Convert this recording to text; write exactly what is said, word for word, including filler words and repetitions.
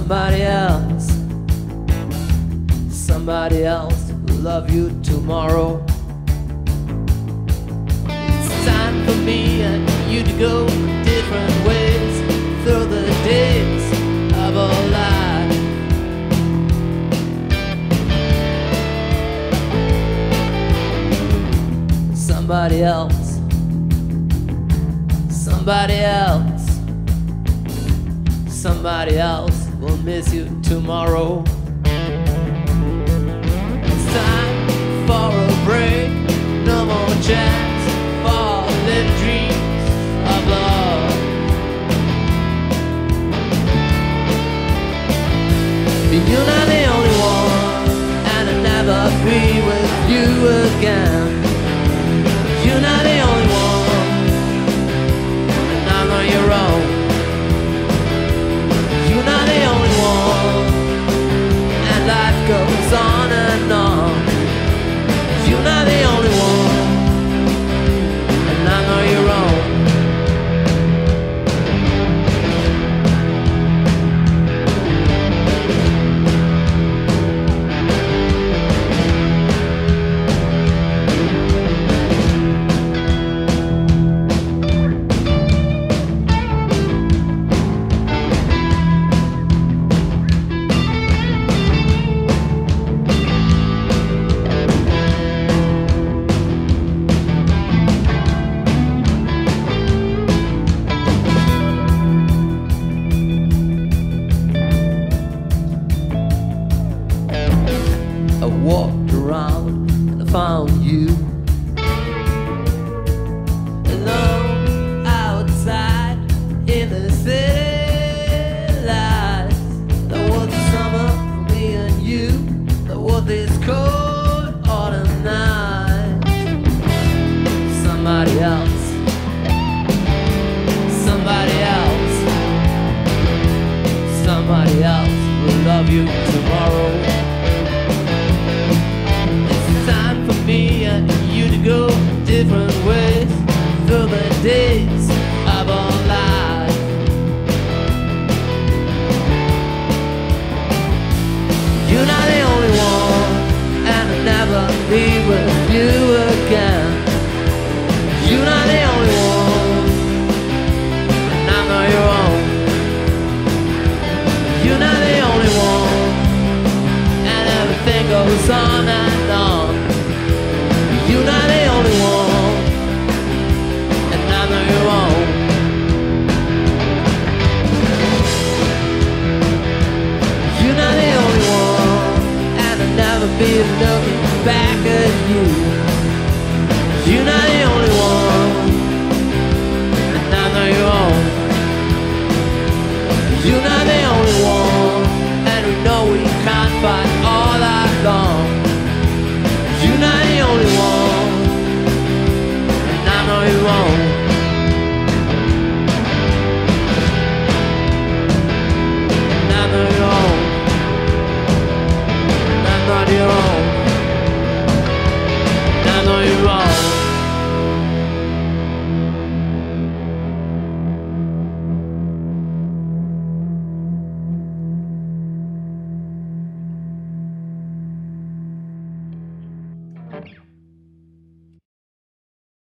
somebody else, somebody else will love you tomorrow. It's time for me and you to go different ways through the days of our life. Somebody else, somebody else, somebody else will miss you tomorrow. It's time for a break, no more chance for little dreams of love. You're not the only one, and I'll never be with you again. You're not the only one, and I'm on your own. You're not the only one, and life goes on and on. You're not the only one, and I'm on your own. I walked around and I found you alone outside in the city lights. There was a summer for me and you. There was this cold autumn night. Somebody else, somebody else, somebody else will love you tomorrow. Me and you to go different ways through the days of our life. You're not the only one, and I'll never be with you again. You're not the only one, and I'm not your own. You're not the only one, and everything goes on